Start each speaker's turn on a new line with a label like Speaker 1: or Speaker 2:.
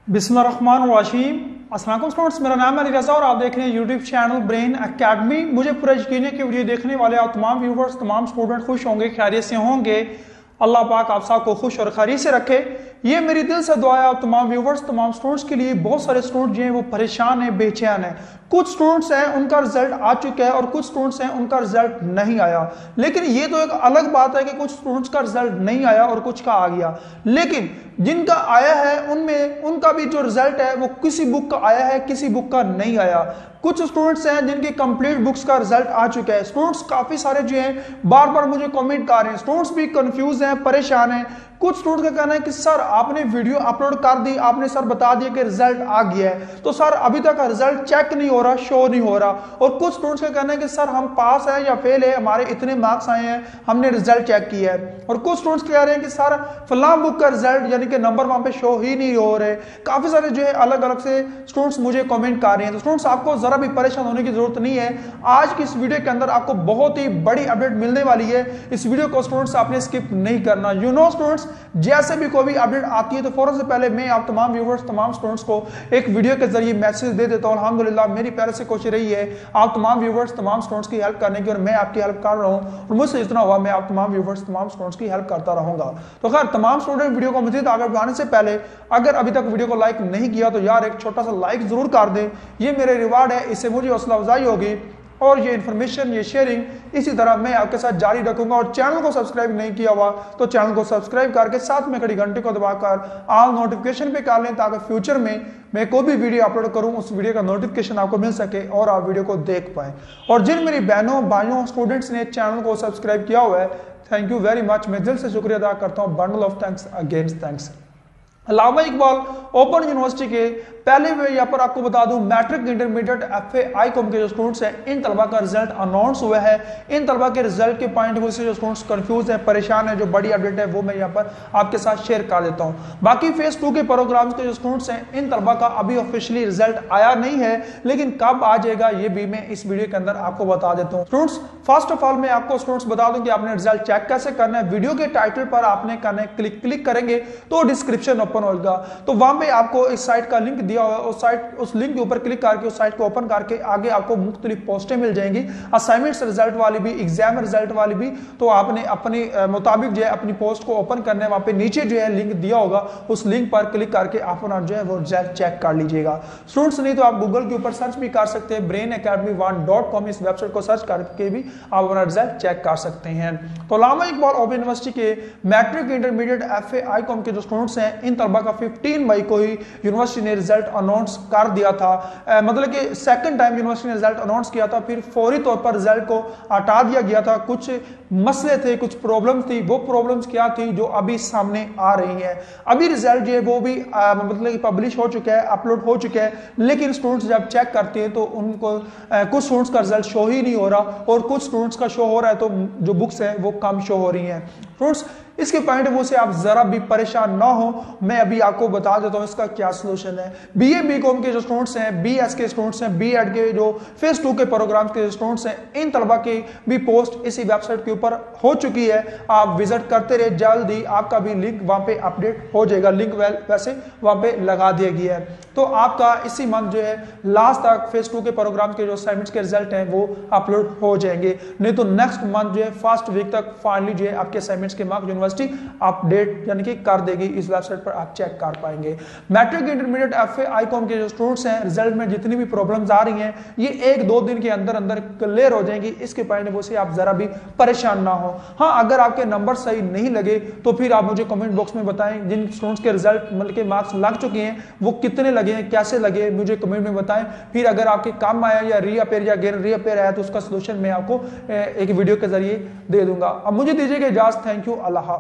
Speaker 1: बिस्मिल्लाहिर्रहमानिर्रहीम। अस्सलाम वालेकुम स्टूडेंट्स, मेरा नाम है अली रज़ा और आप देख रहे हैं यूट्यूब चैनल ब्रेन एकेडमी। मुझे पूरा यकीन है कि वीडियो देखने वाले आप तमाम व्यूवर्स, तमाम स्टूडेंट खुश होंगे, खैरियत से होंगे। अल्लाह पाक आप सबको खुश और खैरियत से रखे, ये मेरी दिल से दुआ है। आप तमाम व्यूवर्स, तमाम स्टूडेंट्स के लिए। बहुत सारे स्टूडेंट जो हैं वो परेशान हैं, बेचैन हैं। कुछ स्टूडेंट्स हैं उनका रिजल्ट आ चुका है और कुछ स्टूडेंट्स हैं उनका रिजल्ट नहीं आया। लेकिन ये तो एक अलग बात है कि कुछ स्टूडेंट्स का रिजल्ट नहीं आया और कुछ का आ गया। लेकिन जिनका आया है उनमें उनका भी जो रिजल्ट है वो किसी बुक का आया है, किसी बुक का नहीं आया। कुछ स्टूडेंट्स हैं जिनकी कंप्लीट बुक्स का रिजल्ट आ चुका है। स्टूडेंट्स काफी सारे जो हैं बार बार मुझे कमेंट कर रहे हैं। स्टूडेंट्स भी कंफ्यूज हैं, परेशान हैं। कुछ स्टूडेंट्स का कहना है कि सर आपने वीडियो अपलोड कर दी, आपने सर बता दिया कि रिजल्ट आ गया है, तो सर अभी तक रिजल्ट चेक नहीं हो रहा, शो नहीं हो रहा। और कुछ स्टूडेंट्स का कहना है कि सर हम पास है या फेल है, हमारे इतने मार्क्स आए हैं, हमने रिजल्ट चेक किया है। और कुछ स्टूडेंट्स कह रहे हैं कि सर फलां बुक का रिजल्ट यानी कि नंबर वहां पे शो ही नहीं हो रहे। काफी सारे जो है अलग अलग से स्टूडेंट्स मुझे कमेंट कर रहे हैं। तो स्टूडेंट्स आपको जरा भी परेशान होने की जरूरत नहीं है। आज की इस वीडियो के अंदर आपको बहुत ही बड़ी अपडेट मिलने वाली है। इस वीडियो को स्टूडेंट्स आपने स्किप नहीं करना। यू नो स्टूडेंट्स, जैसे भी कोई भी अपडेट आती है तो फौरन से पहले मैं आप तमाम व्यूवर्स, तमाम स्टूडेंट्स को एक वीडियो के जरिए मैसेज दे देता हूं। अल्हम्दुलिल्लाह मेरी पहले से कोशिश रही है आप तमाम व्यूवर्स, तमाम स्टूडेंट्स की हेल्प करने की, और मैं आपकी हेल्प कर रहा हूं और मुझसे इतना हुआ मैं आप तमाम व्यूवर्स, तमाम स्टूडेंट्स की हेल्प करता रहूंगा। तो खैर, तमाम स्टूडेंट वीडियो को मजीद आगे बढ़ाने से पहले अगर अभी तक वीडियो को लाइक नहीं किया तो यार एक छोटा सा लाइक जरूर कर दें। ये मेरे रिवार्ड है, इससे मुझे हौसला अफजाई होगी और ये इन्फॉर्मेशन, ये शेयरिंग इसी तरह मैं आपके साथ जारी रखूंगा। और चैनल को सब्सक्राइब नहीं किया हुआ तो चैनल को सब्सक्राइब करके साथ में खड़ी घंटे को दबाकर ऑल नोटिफिकेशन पे कर लें, ताकि फ्यूचर में मैं कोई भी वीडियो अपलोड करूं उस वीडियो का नोटिफिकेशन आपको मिल सके और आप वीडियो को देख पाए। और जिन मेरी बहनों, भाइयों, स्टूडेंट्स ने चैनल को सब्सक्राइब किया हुआ है, थैंक यू वेरी मच। मैं दिल से शुक्रिया अदा करता हूँ। Bundle of thanks against thanks. Allama Iqbal open university के पहले मैं यहाँ पर आपको बता दूं, मैट्रिक, इंटरमीडिएट, एफए, आईकॉम के जो स्टूडेंट्स हैं इन तलबा का रिजल्ट अनाउंस हुआ है। इन तलबा के रिजल्ट के पॉइंट से जो स्टूडेंट्स कंफ्यूज हैं, परेशान हैं, जो बड़ी अपडेट है वो मैं यहाँ पर आपके साथ शेयर कर देता हूँ। बाकी फेज 2 के प्रोग्राम्स के जो स्टूडेंट्स हैं इन तलबा का अभी ऑफिशियली रिजल्ट आया नहीं है, लेकिन कब आ जाएगा ये भी मैं इस वीडियो के अंदर आपको बता देता हूँ। स्टूडेंट्स, फर्स्ट ऑफ ऑल मैं आपको स्टूडेंट्स बता दूं कि आपने रिजल्ट चेक कैसे करना है। वीडियो के टाइटल पर आपने करना है क्लिक करेंगे तो डिस्क्रिप्शन ओपन होगा, तो वहां पे आपको इस साइट का लिंक दिया हुआ है। उस लिंक के ऊपर क्लिक करके उस साइट को ओपन करके आगे आपको मुख्तलिफ पोस्टें मिल जाएंगी, असाइनमेंट्स रिजल्ट वाली भी, एग्जाम रिजल्ट वाली भी। तो आपने अपने मुताबिक जो है अपनी पोस्ट को ओपन करने है। वहां पे नीचे जो है लिंक दिया होगा, उस लिंक पर क्लिक करके आप जो है वो रिजल्ट चेक कर लीजिएगा। स्टूडेंट्स नहीं तो आप गूगल के ऊपर सर्च भी कर सकते हैं, brainacademy1.com इस वेबसाइट को सर्च करके भी आप अपना रिजल्ट चेक कर सकते हैं। तो अल्लामा इकबाल ओपन यूनिवर्सिटी के मैट्रिक, इंटरमीडिएट, एफए, आईकॉम के जो स्टूडेंट्स हैं इन तलबा का 15 मई को ही यूनिवर्सिटी ने रिजल्ट अनाउंस कर दिया था। मतलब कि सेकंड टाइम यूनिवर्सिटी ने रिजल्ट अनाउंस किया था, फिर फौरी तौर पर रिजल्ट को हटा दिया गया था। कुछ मसले थे, कुछ प्रॉब्लम थी। वो प्रॉब्लम्स क्या थी जो अभी सामने आ रही हैं। अभी रिजल्ट जो है वो भी मतलब कि पब्लिश हो चुका है, अपलोड हो चुका है, लेकिन स्टूडेंट्स जब चेक करते हैं तो उनको कुछ स्टूडेंट्स का रिजल्ट शो ही नहीं हो रहा और कुछ स्टूडेंट्स का शो हो रहा है, तो जो बुक्स हैं वो कम शो हो रही हैं। स्टूडेंट्स, इसके पॉइंट वो से आप जरा भी परेशान ना हो, मैं अभी आपको बता देता हूं इसका क्या सलूशन है। बीए, बीकॉम के जो स्टूडेंट्स हैं, बीएस के स्टूडेंट्स हैं, बीएड के जो फेज 2 के प्रोग्राम के स्टूडेंट्स हैं, इन तलबा की भी पोस्ट इसी वेबसाइट के ऊपर हो चुकी है। आप विजिट करते रहे, जल्दी आपका भी लिंक वहां पे अपडेट हो जाएगा। लिंक वैसे वहां पे लगा दिया गया है, तो आपका इसी मंथ जो है लास्ट तक फेज 2 के प्रोग्राम के जो असाइनमेंट्स के रिजल्ट हैं वो अपलोड हो जाएंगे। नहीं तो नेक्स्ट मंथ जो है फर्स्ट वीक तक फाइनली जो है आपके असाइनमेंट्स के मार्क्स यूनिवर्सिटी अपडेट यानी कि कर देगी। इस वेबसाइट पर आप चेक कर पाएंगे। मैट्रिक, इंटरमीडिएट, एफए, आईकॉम के जो स्टूडेंट्स हैं रिजल्ट में जितनी भी प्रॉब्लम्स आ रही हैं ये 1-2 दिन के अंदर अंदर क्लियर हो जाएंगी। इसके पॉइंट से आप जरा भी परेशान ना हो। हाँ, अगर आपके नंबर सही नहीं लगे तो फिर आप मुझे कमेंट बॉक्स में बताएं। जिन स्टूडेंट्स के रिजल्ट मतलब के मार्क्स लग चुके हैं वो कितने लगे हैं, कैसे लगे, मुझे कमेंट में बताएं। फिर अगर आपके काम आया या रीअपेयर या रीअपेयर आया तो उसका सोल्यूशन मैं आपको एक वीडियो के जरिए दे दूंगा। अब मुझे दीजिएगा इजाजत। Thank you. अल्लाह।